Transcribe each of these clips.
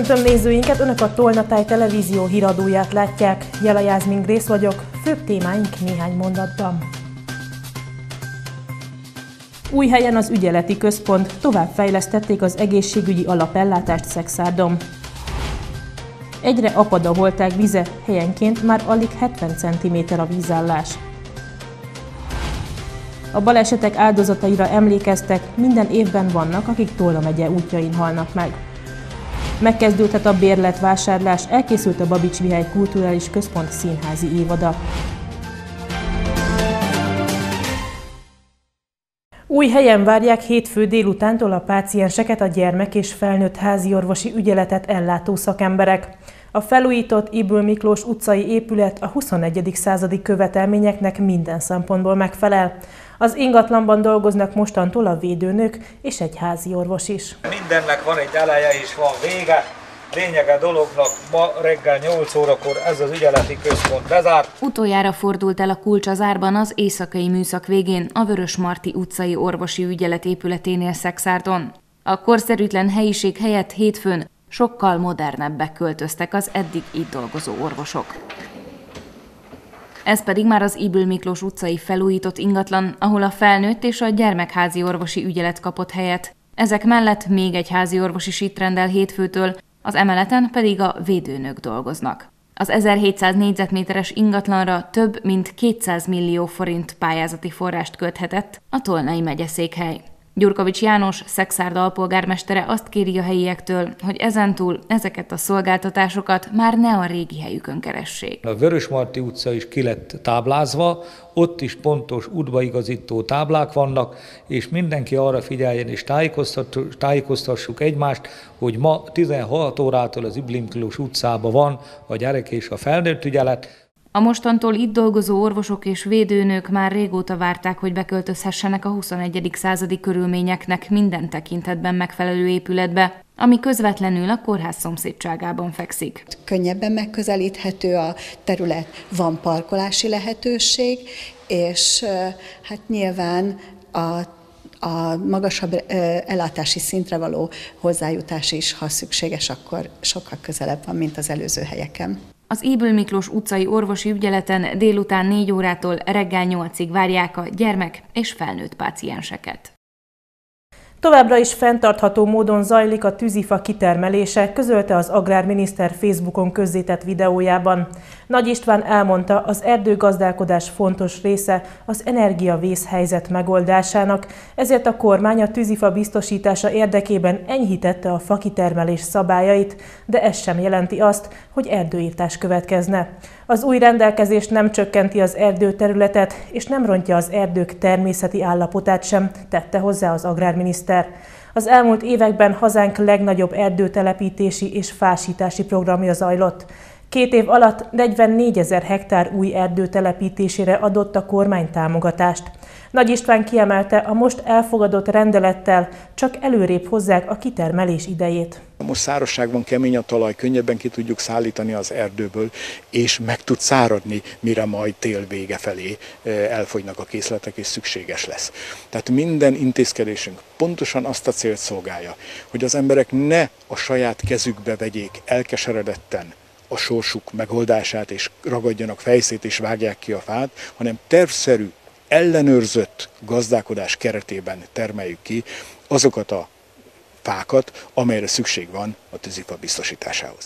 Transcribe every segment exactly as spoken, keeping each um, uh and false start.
Köszöntöm nézőinket, Önök a Tolnatáj televízió híradóját látják. Jela Jászmin Grész vagyok, főbb témáink néhány mondatban. Újhelyen az ügyeleti központ, továbbfejlesztették az egészségügyi alapellátást Szekszárdon. Egyre apad a holták vize, helyenként már alig hetven centiméter a vízállás. A balesetek áldozataira emlékeztek, minden évben vannak, akik Tolna megye útjain halnak meg. Megkezdődhet a bérletvásárlás, elkészült a Babits Mihály Kulturális Központ színházi évada. Újhelyen várják hétfő délutántól a pácienseket a gyermek- és felnőtt háziorvosi ügyeletet ellátó szakemberek. A felújított Ybl Miklós utcai épület a huszonegyedik századi követelményeknek minden szempontból megfelel. Az ingatlanban dolgoznak mostantól a védőnök és egy háziorvos is. Mindennek van egy eleje és van vége. Lényege dolognak, ma reggel nyolc órakor ez az ügyeleti központ bezárt. Utoljára fordult el a kulcs az árban az éjszakai műszak végén a Vörösmarty utcai orvosi ügyelet épületénél Szekszárdon. A korszerűtlen helyiség helyett hétfőn sokkal modernebbek költöztek az eddig itt dolgozó orvosok. Ez pedig már az Ybl Miklós utcai felújított ingatlan, ahol a felnőtt és a gyermekházi orvosi ügyelet kapott helyet. Ezek mellett még egy házi orvos is itt rendel hétfőtől, az emeleten pedig a védőnök dolgoznak. Az ezerhétszáz négyzetméteres ingatlanra több mint kétszáz millió forint pályázati forrást költhetett a Tolnai megyeszékhely. Gyurkovics János, Szekszárd alpolgármestere azt kéri a helyiektől, hogy ezentúl ezeket a szolgáltatásokat már ne a régi helyükön keressék. A Vörösmarty utca is ki lett táblázva, ott is pontos útbaigazító táblák vannak, és mindenki arra figyeljen és tájékoztassuk egymást, hogy ma tizenhat órától az Ybl Miklós utcában van a gyerek és a felnőtt ügyelet. A mostantól itt dolgozó orvosok és védőnők már régóta várták, hogy beköltözhessenek a huszonegyedik századi körülményeknek minden tekintetben megfelelő épületbe, ami közvetlenül a kórház szomszédságában fekszik. Könnyebben megközelíthető a terület, van parkolási lehetőség, és hát nyilván a a magasabb ellátási szintre való hozzájutás is, ha szükséges, akkor sokkal közelebb van, mint az előző helyeken. Az Ybl Miklós utcai orvosi ügyeleten délután négy órától reggel nyolcig várják a gyermek- és felnőtt pácienseket. Továbbra is fenntartható módon zajlik a tűzifa kitermelése, közölte az agrárminiszter Facebookon közzétett videójában. Nagy István elmondta, az erdőgazdálkodás fontos része az energiavészhelyzet megoldásának, ezért a kormány a tűzifa biztosítása érdekében enyhítette a fakitermelés szabályait, de ez sem jelenti azt, hogy erdőirtás következne. Az új rendelkezés nem csökkenti az erdőterületet, és nem rontja az erdők természeti állapotát sem, tette hozzá az agrárminiszter. Az elmúlt években hazánk legnagyobb erdőtelepítési és fásítási programja zajlott. Két év alatt negyvennégyezer hektár új erdő telepítésére adott a kormány támogatást. Nagy István kiemelte, a most elfogadott rendelettel csak előrébb hozzák a kitermelés idejét. Most szárazságban kemény a talaj, könnyebben ki tudjuk szállítani az erdőből, és meg tud száradni, mire majd tél vége felé elfogynak a készletek, és szükséges lesz. Tehát minden intézkedésünk pontosan azt a célt szolgálja, hogy az emberek ne a saját kezükbe vegyék elkeseredetten a sorsuk megoldását, és ragadjanak fejszét, és vágják ki a fát, hanem tervszerű, ellenőrzött gazdálkodás keretében termeljük ki azokat a fákat, amelyre szükség van a tűzifa biztosításához.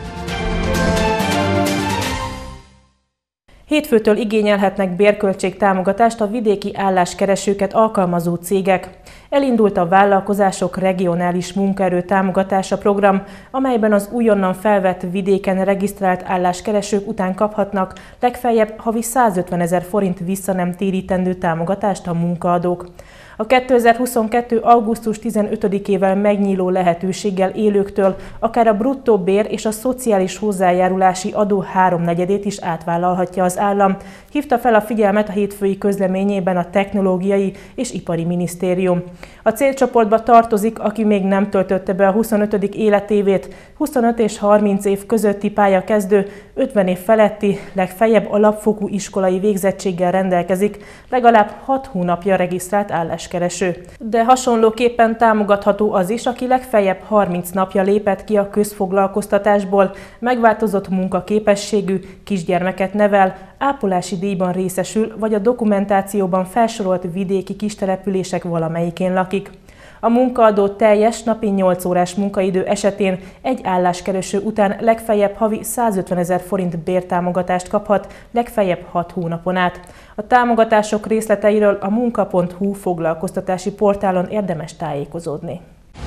Hétfőtől igényelhetnek bérköltségtámogatást a vidéki álláskeresőket alkalmazó cégek. Elindult a vállalkozások regionális munkaerő támogatása program, amelyben az újonnan felvett vidéken regisztrált álláskeresők után kaphatnak legfeljebb havi százötvenezer forint vissza nem térítendő támogatást a munkaadók. A kétezer-huszonkettő. augusztus tizenötödikével megnyíló lehetőséggel élőktől akár a bruttó bér és a szociális hozzájárulási adó háromnegyedét is átvállalhatja az állam, hívta fel a figyelmet a hétfői közleményében a Technológiai és Ipari Minisztérium. A célcsoportba tartozik, aki még nem töltötte be a huszonötödik életévét, huszonöt és harminc év közötti pályakezdő, ötven év feletti, legfeljebb alapfokú iskolai végzettséggel rendelkezik, legalább hat hónapja regisztrált álláskereső. álláskereső. De hasonlóképpen támogatható az is, aki legfeljebb harminc napja lépett ki a közfoglalkoztatásból, megváltozott munkaképességű, kisgyermeket nevel, ápolási díjban részesül, vagy a dokumentációban felsorolt vidéki kistelepülések valamelyikén lakik. A munkaadó teljes napi nyolc órás munkaidő esetén egy álláskereső után legfeljebb havi százötvenezer forint bértámogatást kaphat, legfeljebb hat hónapon át. A támogatások részleteiről a munka pont hu foglalkoztatási portálon érdemes tájékozódni.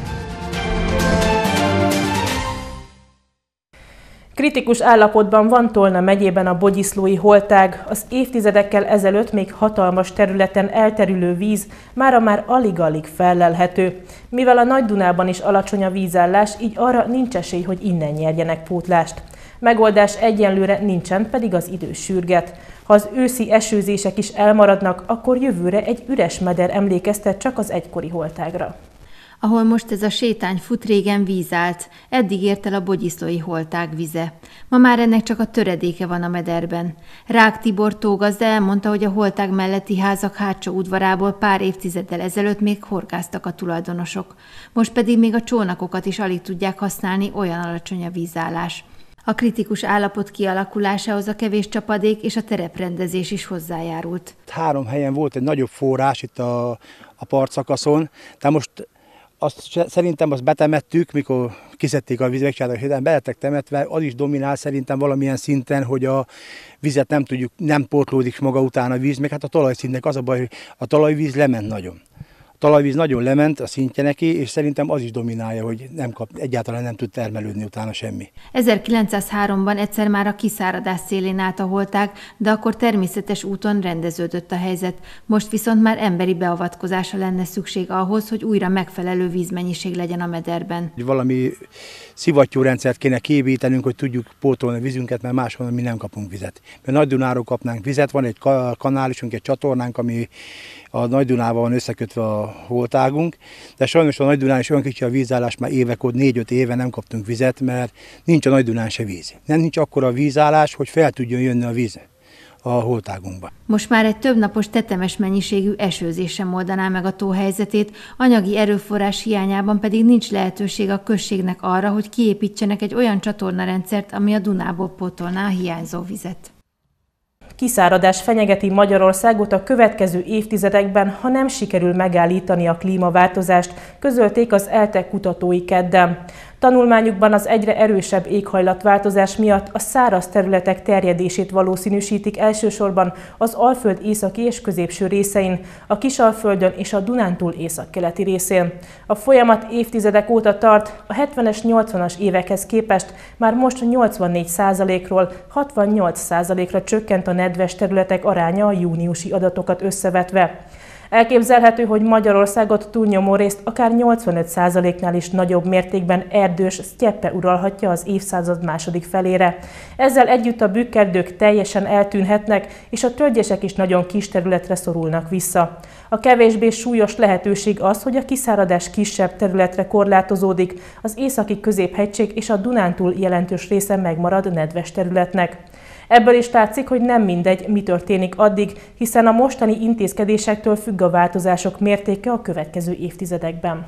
Kritikus állapotban van Tolna megyében a Bogyiszlói holtág. Az évtizedekkel ezelőtt még hatalmas területen elterülő víz mára már alig-alig fellelhető. Mivel a Nagy-Dunában is alacsony a vízállás, így arra nincs esély, hogy innen nyerjenek pótlást. Megoldás egyenlőre nincsen, pedig az idő sürget. Ha az őszi esőzések is elmaradnak, akkor jövőre egy üres meder emlékeztet csak az egykori holtágra. Ahol most ez a sétány fut, régen víz állt, eddig ért el a Bogyiszlói holtág vize. Ma már ennek csak a töredéke van a mederben. Rák Tibor tógazda elmondta, hogy a holtág melletti házak hátsó udvarából pár évtizeddel ezelőtt még horgásztak a tulajdonosok. Most pedig még a csónakokat is alig tudják használni, olyan alacsony a vízállás. A kritikus állapot kialakulásához a kevés csapadék és a tereprendezés is hozzájárult. Három helyen volt egy nagyobb forrás itt a, a partszakaszon, de most azt szerintem azt betemettük, mikor kiszedték a vizet, megcsináltak, hogy be lettek temetve, az is dominál szerintem valamilyen szinten, hogy a vizet nem tudjuk, nem pótlódik maga után a víz, meg hát a talajszintnek az a baj, hogy a talajvíz lement nagyon. A talajvíz nagyon lement a szintje neki, és szerintem az is dominálja, hogy nem kap, egyáltalán nem tud termelődni utána semmi. ezerkilencszázháromban egyszer már a kiszáradás szélén állt a holtág, de akkor természetes úton rendeződött a helyzet. Most viszont már emberi beavatkozásra lenne szükség ahhoz, hogy újra megfelelő vízmennyiség legyen a mederben. Valami szivattyúrendszert kéne kiépítenünk, hogy tudjuk pótolni a vízünket, mert máshonnan mi nem kapunk vizet. Mert Nagy-Dunáról kapnánk vizet, van egy kanálisunk, egy csatornánk, ami a Nagy-Dunával van összekötve a holtágunk, de sajnos a Nagy-Dunán is olyan kicsi a vízállás, már évek óta, négy-öt éve nem kaptunk vizet, mert nincs a Nagy-Dunán se víz. Nem nincs akkora a vízállás, hogy fel tudjon jönni a víz a holtágunkba. Most már egy több napos tetemes mennyiségű esőzés sem oldaná meg a tó helyzetét, anyagi erőforrás hiányában pedig nincs lehetőség a községnek arra, hogy kiépítsenek egy olyan csatornarendszert, ami a Dunából pótolná a hiányzó vizet. Kiszáradás fenyegeti Magyarországot a következő évtizedekben, ha nem sikerül megállítani a klímaváltozást, közölték az ELTE kutatói kedden. Tanulmányukban az egyre erősebb éghajlatváltozás miatt a száraz területek terjedését valószínűsítik elsősorban az Alföld északi és középső részein, a Kisalföldön és a Dunántúl északkeleti részén. A folyamat évtizedek óta tart, a hetvenes, nyolcvanas évekhez képest már most nyolcvannégy százalékról hatvannyolc százalékra csökkent a nedves területek aránya a júniusi adatokat összevetve. Elképzelhető, hogy Magyarországot túlnyomó részt akár nyolcvanöt százaléknál is nagyobb mértékben erdős sztyeppe uralhatja az évszázad második felére. Ezzel együtt a bükkerdők teljesen eltűnhetnek, és a tölgyesek is nagyon kis területre szorulnak vissza. A kevésbé súlyos lehetőség az, hogy a kiszáradás kisebb területre korlátozódik, az északi középhegység és a Dunántúl jelentős része megmarad nedves területnek. Ebből is látszik, hogy nem mindegy, mi történik addig, hiszen a mostani intézkedésektől függ a változások mértéke a következő évtizedekben.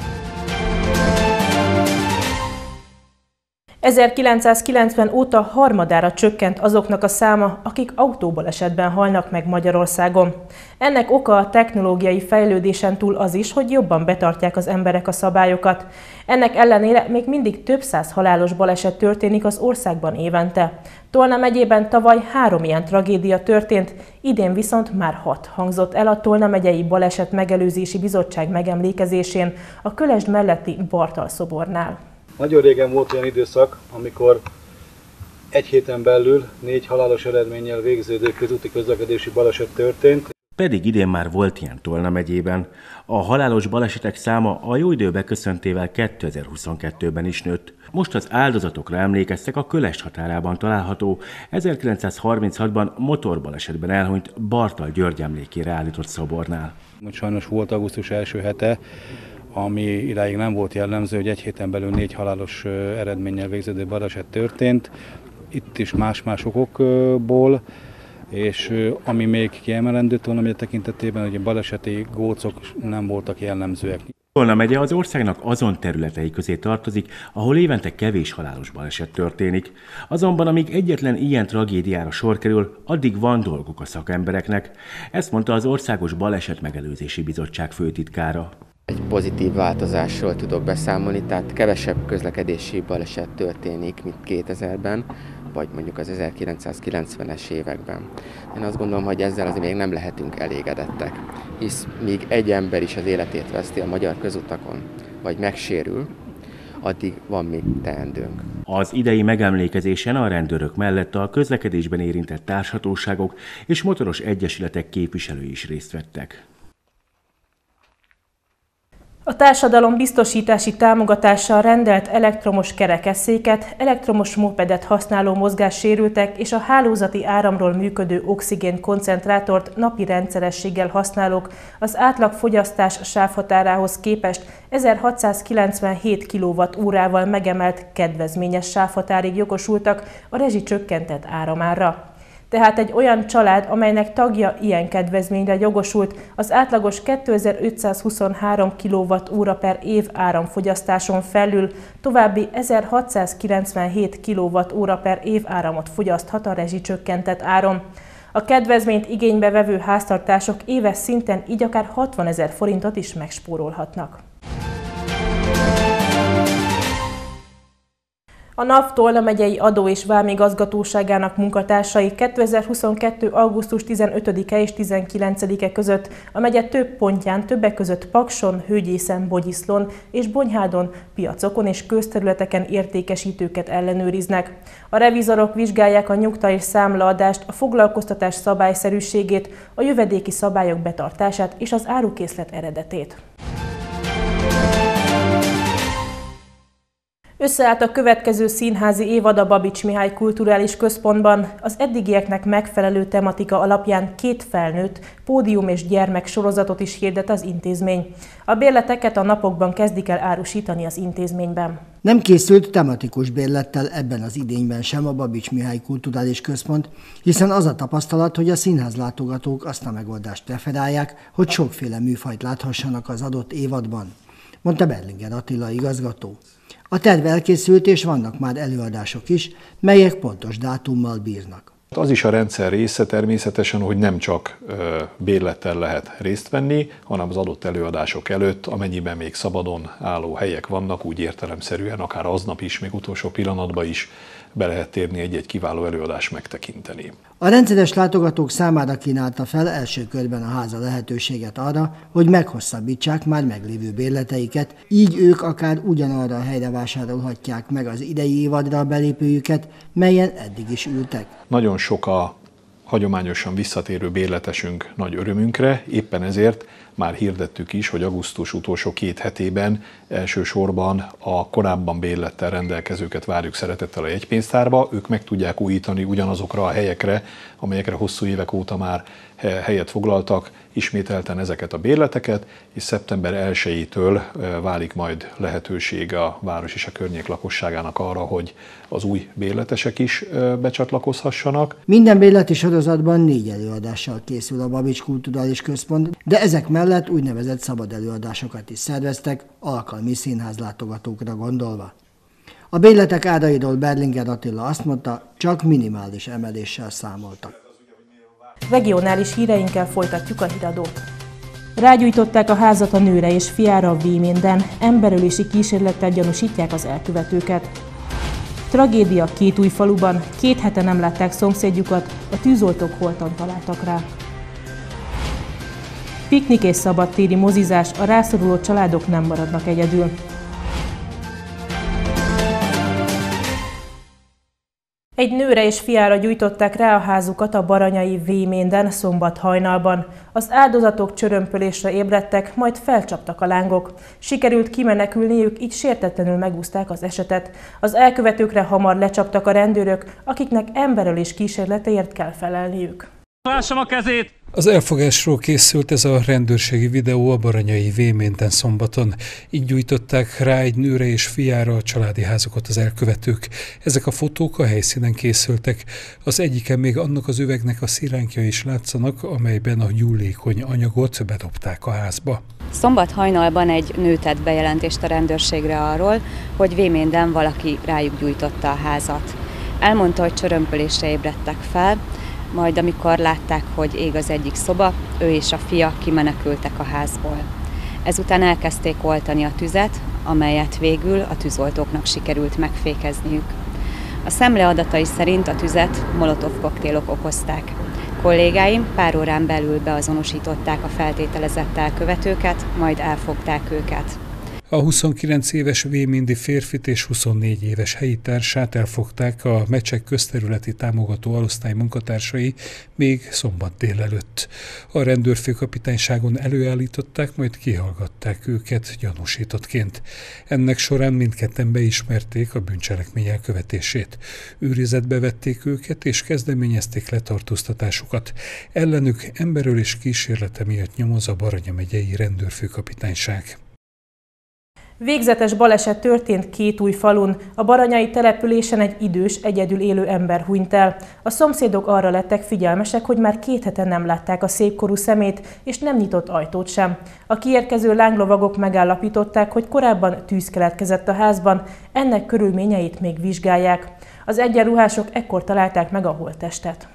ezerkilencszázkilencven óta harmadára csökkent azoknak a száma, akik autóbalesetben halnak meg Magyarországon. Ennek oka a technológiai fejlődésen túl az is, hogy jobban betartják az emberek a szabályokat. Ennek ellenére még mindig több száz halálos baleset történik az országban évente. Tolna megyében tavaly három ilyen tragédia történt, idén viszont már hat hangzott el a Tolna megyei Baleset Megelőzési Bizottság megemlékezésén a Kölesd melletti Bartal szobornál. Nagyon régen volt olyan időszak, amikor egy héten belül négy halálos eredménnyel végződő közúti közlekedési baleset történt. Pedig idén már volt ilyen Tolna megyében. A halálos balesetek száma a jó idő beköszöntével kétezer-huszonkettőben is nőtt. Most az áldozatokra emlékeztek a Kölesd határában található ezerkilencszázharminchatban motorbalesetben elhunyt Bartal György emlékére állított szobornál. Sajnos volt augusztus első hete, ami idáig nem volt jellemző, hogy egy héten belül négy halálos eredménnyel végződő baleset történt. Itt is más-más okokból. És ami még kiemelendő Tolna tekintetében, hogy a baleseti gócok nem voltak jellemzőek. Tolna megye az országnak azon területei közé tartozik, ahol évente kevés halálos baleset történik. Azonban amíg egyetlen ilyen tragédiára sor kerül, addig van dolguk a szakembereknek. Ezt mondta az Országos Baleset Megelőzési Bizottság főtitkára. Egy pozitív változásról tudok beszámolni, tehát kevesebb közlekedési baleset történik, mint kétezerben, vagy mondjuk az ezerkilencszázkilencvenes években. Én azt gondolom, hogy ezzel azért még nem lehetünk elégedettek, hisz míg egy ember is az életét veszti a magyar közutakon, vagy megsérül, addig van még teendőnk. Az idei megemlékezésen a rendőrök mellett a közlekedésben érintett társhatóságok és motoros egyesületek képviselői is részt vettek. A társadalombiztosítási támogatással rendelt elektromos kerekesszéket, elektromos mopedet használó mozgássérültek és a hálózati áramról működő oxigén koncentrátort napi rendszerességgel használók az átlagfogyasztás sávhatárához képest ezerhatszázkilencvenhét kilowattórával megemelt kedvezményes sávhatárig jogosultak a rezsicsökkentett áramára. Tehát egy olyan család, amelynek tagja ilyen kedvezményre jogosult, az átlagos kétezer-ötszázhuszonhárom kilowattóra per év áramfogyasztáson felül további ezerhatszázkilencvenhét kilowattóra per év áramot fogyaszthat a rezsicsökkentett áron. A kedvezményt igénybe vevő háztartások éves szinten így akár hatvanezer forintot is megspórolhatnak. A NAV Tolna megyei adó- és vámigazgatóságának munkatársai kétezer-huszonkettő. augusztus tizenötödike és tizenkilencedike között a megye több pontján, többek között Pakson, Hőgyészen, Bogyiszlón és Bonyhádon piacokon és közterületeken értékesítőket ellenőriznek. A revizorok vizsgálják a nyugta és számlaadást, a foglalkoztatás szabályszerűségét, a jövedéki szabályok betartását és az árukészlet eredetét. Összeállt a következő színházi évad a Babits Mihály Kulturális Központban. Az eddigieknek megfelelő tematika alapján két felnőtt, pódium és gyermek sorozatot is hirdet az intézmény. A bérleteket a napokban kezdik el árusítani az intézményben. Nem készült tematikus bérlettel ebben az idényben sem a Babits Mihály Kulturális Központ, hiszen az a tapasztalat, hogy a színházlátogatók azt a megoldást preferálják, hogy sokféle műfajt láthassanak az adott évadban, mondta Berlinger Attila igazgató. A terv elkészült, és vannak már előadások is, melyek pontos dátummal bírnak. Az is a rendszer része természetesen, hogy nem csak bérlettel lehet részt venni, hanem az adott előadások előtt, amennyiben még szabadon álló helyek vannak, úgy értelemszerűen akár aznap is, még utolsó pillanatban is be lehet térni egy-egy kiváló előadást megtekinteni. A rendszeres látogatók számára kínálta fel első körben a háza lehetőséget arra, hogy meghosszabbítsák már meglévő bérleteiket, így ők akár ugyanarra a helyre vásárolhatják meg az idei évadra a belépőjüket, melyen eddig is ültek. Nagyon sok a hagyományosan visszatérő bérletesünk nagy örömünkre, éppen ezért már hirdettük is, hogy augusztus utolsó két hetében elsősorban a korábban bérlettel rendelkezőket várjuk szeretettel a jegypénztárba. Ők meg tudják újítani ugyanazokra a helyekre, amelyekre hosszú évek óta már helyet foglaltak, ismételten ezeket a bérleteket, és szeptember elsejétől válik majd lehetőség a város és a környék lakosságának arra, hogy az új bérletesek is becsatlakozhassanak. Minden bérleti sorozatban négy előadással készül a Babits Kulturális Központ, de ezek mellett úgynevezett szabad előadásokat is szerveztek, alkalmi színházlátogatókra gondolva. A bérletek árairól Berlinger Attila azt mondta, csak minimális emeléssel számoltak. Regionális híreinkkel folytatjuk a híradót. Rágyújtották a házat a nőre és fiára a Véménden, emberölési kísérlettel gyanúsítják az elkövetőket. Tragédia Kétújfaluban, két hete nem látták szomszédjukat, a tűzoltók holtan találtak rá. Piknik és szabadtéri mozizás, a rászoruló családok nem maradnak egyedül. Egy nőre és fiára gyújtották rá a házukat a baranyai Véménden szombat hajnalban. Az áldozatok csörömpölésre ébredtek, majd felcsaptak a lángok. Sikerült kimenekülniük, így sértetlenül megúszták az esetet. Az elkövetőkre hamar lecsaptak a rendőrök, akiknek emberölés kísérleteért kell felelniük. Lássam a kezét! Az elfogásról készült ez a rendőrségi videó a baranyai Véménten szombaton. Így gyújtották rá egy nőre és fiára a családi házakat az elkövetők. Ezek a fotók a helyszínen készültek. Az egyiken még annak az üvegnek a szilánkja is látszanak, amelyben a gyúlékony anyagot bedobták a házba. Szombat hajnalban egy nő tett bejelentést a rendőrségre arról, hogy Véménden valaki rájuk gyújtotta a házat. Elmondta, hogy csörömpölésre ébredtek fel, majd amikor látták, hogy ég az egyik szoba, ő és a fia kimenekültek a házból. Ezután elkezdték oltani a tüzet, amelyet végül a tűzoltóknak sikerült megfékezniük. A szemle adatai szerint a tüzet molotov koktélok okozták. Kollégáim pár órán belül beazonosították a feltételezett elkövetőket, majd elfogták őket. A huszonkilenc éves véméndi férfit és huszonnégy éves helyi társát elfogták a Mecsek közterületi támogató alosztály munkatársai még szombat délelőtt. A rendőrfőkapitányságon előállították, majd kihallgatták őket gyanúsítottként. Ennek során mindketten beismerték a bűncselekmény elkövetését. Őrizetbe vették őket és kezdeményezték letartóztatásukat. Ellenük emberölés kísérlete miatt nyomoz a Baranya megyei rendőrfőkapitányság. Végzetes baleset történt Kétújfalun. A baranyai településen egy idős, egyedül élő ember hunyt el. A szomszédok arra lettek figyelmesek, hogy már két hete nem látták a szépkorú szemét, és nem nyitott ajtót sem. A kiérkező lánglovagok megállapították, hogy korábban tűz keletkezett a házban, ennek körülményeit még vizsgálják. Az egyenruhások ekkor találták meg a holttestet.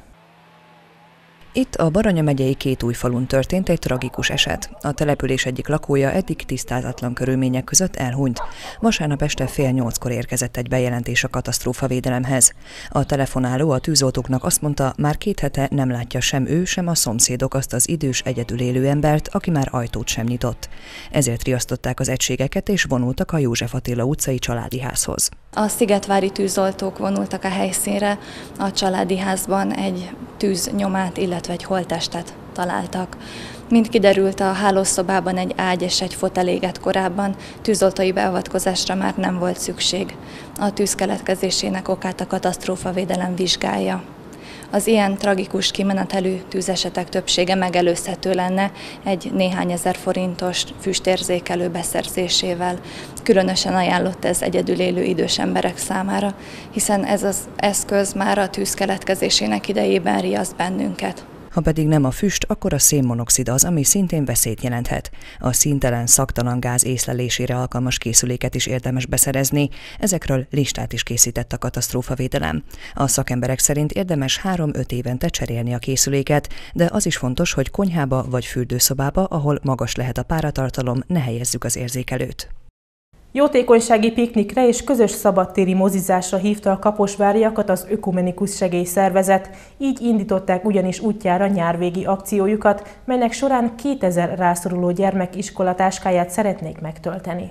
Itt a Baranya megyei Kétújfalun történt egy tragikus eset. A település egyik lakója eddig tisztázatlan körülmények között elhunyt. Vasárnap este fél nyolckor érkezett egy bejelentés a katasztrófavédelemhez. A telefonáló a tűzoltóknak azt mondta, már két hete nem látja sem ő, sem a szomszédok azt az idős, egyedül élő embert, aki már ajtót sem nyitott. Ezért riasztották az egységeket és vonultak a József Attila utcai családi házhoz. A szigetvári tűzoltók vonultak a helyszínre, a családi házban egy tűznyomát, illetve egy holttestet találtak. Mint kiderült, a hálószobában egy ágy és egy fotel égett korábban, tűzoltói beavatkozásra már nem volt szükség. A tűz keletkezésének okát a katasztrófavédelem vizsgálja. Az ilyen tragikus kimenetelű tűzesetek többsége megelőzhető lenne egy néhány ezer forintos füstérzékelő beszerzésével. Különösen ajánlott ez egyedül élő idős emberek számára, hiszen ez az eszköz már a tűz keletkezésének idejében riaszt bennünket. Ha pedig nem a füst, akkor a szénmonoxid az, ami szintén veszélyt jelenthet. A színtelen, szagtalan gáz észlelésére alkalmas készüléket is érdemes beszerezni, ezekről listát is készített a katasztrófavédelem. A szakemberek szerint érdemes három-öt évente cserélni a készüléket, de az is fontos, hogy konyhába vagy fürdőszobába, ahol magas lehet a páratartalom, ne helyezzük az érzékelőt. Jótékonysági piknikre és közös szabadtéri mozizásra hívta a kaposváriakat az Ökumenikus Segélyszervezet. Így indították ugyanis útjára nyárvégi akciójukat, melynek során kétezer rászoruló gyermek iskolatáskáját szeretnék megtölteni.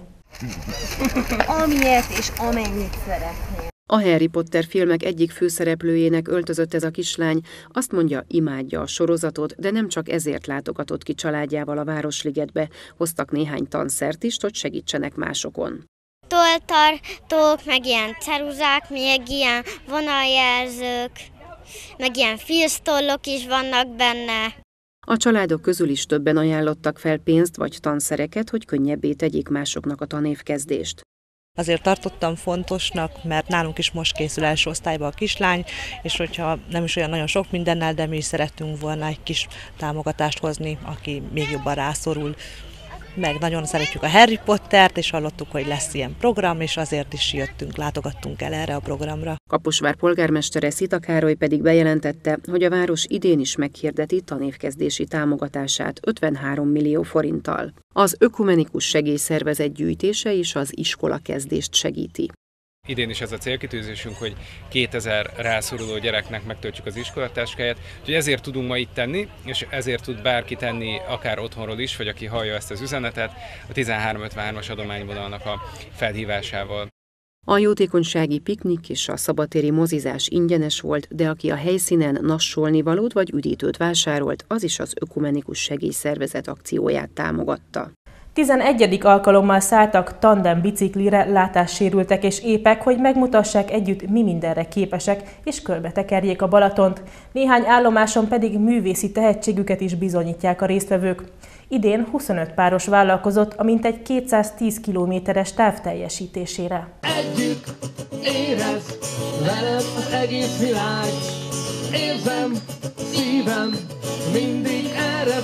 Amilyet és amennyit szeretnél. A Harry Potter filmek egyik főszereplőjének öltözött ez a kislány, azt mondja, imádja a sorozatot, de nem csak ezért látogatott ki családjával a Városligetbe, hoztak néhány tanszert is, hogy segítsenek másokon. Tolltartók, meg ilyen ceruzák, még ilyen vonaljelzők, meg ilyen filztollok is vannak benne. A családok közül is többen ajánlottak fel pénzt vagy tanszereket, hogy könnyebbé tegyék másoknak a tanévkezdést. Azért tartottam fontosnak, mert nálunk is most készül első osztályba a kislány, és hogyha nem is olyan nagyon sok mindennel, de mi is szerettünk volna egy kis támogatást hozni, aki még jobban rászorul. Meg nagyon szeretjük a Harry Pottert, és hallottuk, hogy lesz ilyen program, és azért is jöttünk, látogattunk el erre a programra. Kaposvár polgármestere Szita Károly pedig bejelentette, hogy a város idén is meghirdeti tanévkezdési támogatását ötvenhárom millió forinttal. Az Ökumenikus Segélyszervezet gyűjtése és az iskolakezdést segíti. Idén is ez a célkitűzésünk, hogy kétezer rászoruló gyereknek megtöltjük az iskolatáskáját, úgyhogy ezért tudunk ma itt tenni, és ezért tud bárki tenni, akár otthonról is, vagy aki hallja ezt az üzenetet, a tizenhárom ötvenhármas adományvonalnak a felhívásával. A jótékonysági piknik és a szabadtéri mozizás ingyenes volt, de aki a helyszínen nassolnivalót vagy üdítőt vásárolt, az is az Ökumenikus Segélyszervezet akcióját támogatta. tizenegyedik alkalommal szálltak tandem biciklire látássérültek és épek, hogy megmutassák együtt, mi mindenre képesek, és körbetekerjék a Balatont. Néhány állomáson pedig művészi tehetségüket is bizonyítják a résztvevők. Idén huszonöt páros vállalkozott a mintegy kétszáztíz kilométeres táv teljesítésére. Együtt érez veled az egész világ, érzem, szívem mindig erre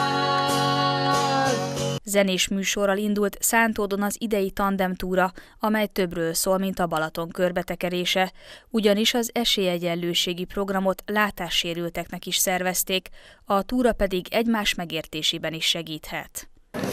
vár. Zenés műsorral indult Szántódon az idei tandemtúra, amely többről szól, mint a Balaton körbetekerése, ugyanis az esélyegyenlőségi programot látássérülteknek is szervezték, a túra pedig egymás megértésében is segíthet.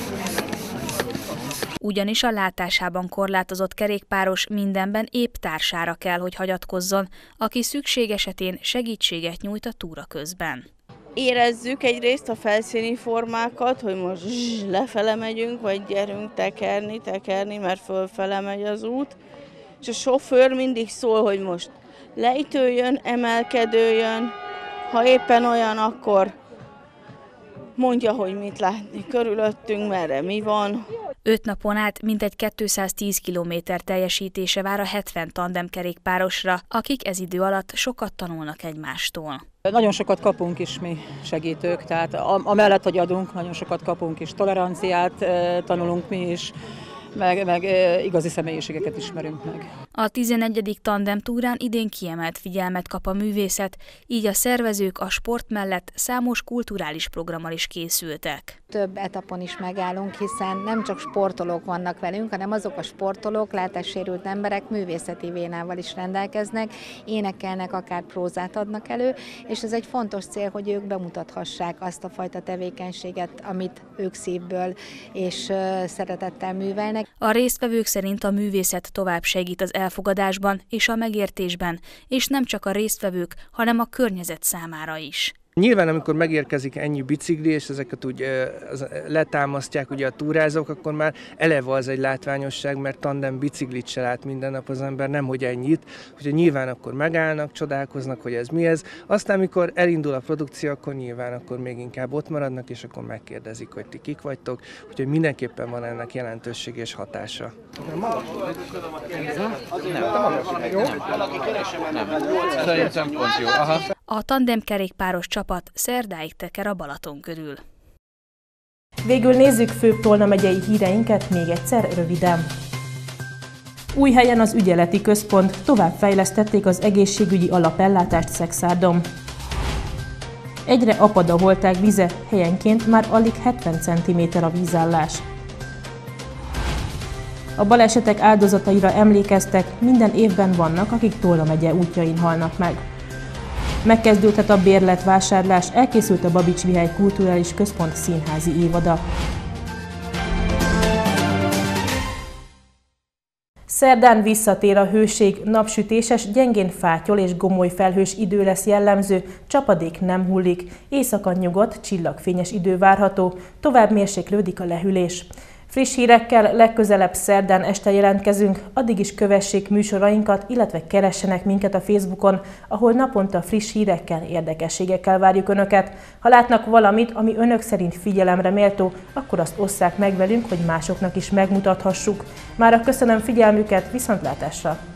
Ugyanis a látásában korlátozott kerékpáros mindenben épp társára kell, hogy hagyatkozzon, aki szükség esetén segítséget nyújt a túra közben. Érezzük egyrészt a felszíni formákat, hogy most zzz, lefele megyünk, vagy gyerünk tekerni, tekerni, mert fölfele megy az út. És a sofőr mindig szól, hogy most lejtőjön, emelkedőjön, ha éppen olyan, akkor mondja, hogy mit látni körülöttünk, merre mi van. Öt napon át mintegy kétszáztíz kilométer teljesítése vár a hetven tandemkerékpárosra, akik ez idő alatt sokat tanulnak egymástól. Nagyon sokat kapunk is mi segítők, tehát amellett, hogy adunk, nagyon sokat kapunk is, toleranciát tanulunk mi is, meg, meg igazi személyiségeket ismerünk meg. A tizenegyedik tandemtúrán idén kiemelt figyelmet kap a művészet, így a szervezők a sport mellett számos kulturális programmal is készültek. Több etapon is megállunk, hiszen nem csak sportolók vannak velünk, hanem azok a sportolók, látássérült emberek művészeti vénával is rendelkeznek, énekelnek, akár prózát adnak elő, és ez egy fontos cél, hogy ők bemutathassák azt a fajta tevékenységet, amit ők szívből és szeretettel művelnek. A résztvevők szerint a művészet tovább segít az elfogadásban és a megértésben, és nem csak a résztvevők, hanem a környezet számára is. Nyilván, amikor megérkezik ennyi bicikli, és ezeket úgy letámasztják ugye a túrázók, akkor már eleve az egy látványosság, mert tandem biciklit se lát minden nap az ember, nemhogy ennyit. Úgyhogy nyilván akkor megállnak, csodálkoznak, hogy ez mi ez. Aztán, amikor elindul a produkció, akkor nyilván akkor még inkább ott maradnak, és akkor megkérdezik, hogy ti kik vagytok. Úgyhogy mindenképpen van ennek jelentőség és hatása. A tandemkerékpáros csapat szerdáig teker a Balaton körül. Végül nézzük főbb Tolna megyei híreinket még egyszer röviden. Újhelyen az ügyeleti központ, továbbfejlesztették az egészségügyi alapellátást Szekszárdon. Egyre apad a holtág vize, helyenként már alig hetven centiméter a vízállás. A balesetek áldozataira emlékeztek, minden évben vannak, akik Tolna megye útjain halnak meg. Megkezdődhet a bérletvásárlás, elkészült a Babits Mihály Kulturális Központ színházi évada. Szerdán visszatér a hőség, napsütéses, gyengén fátyol és gomoly felhős idő lesz jellemző, csapadék nem hullik, éjszaka nyugodt, csillagfényes idő várható, tovább mérséklődik a lehűlés. Friss hírekkel legközelebb szerdán este jelentkezünk, addig is kövessék műsorainkat, illetve keressenek minket a Facebookon, ahol naponta friss hírekkel, érdekességekkel várjuk Önöket. Ha látnak valamit, ami Önök szerint figyelemre méltó, akkor azt osszák meg velünk, hogy másoknak is megmutathassuk. Mára köszönöm figyelmüket, viszontlátásra!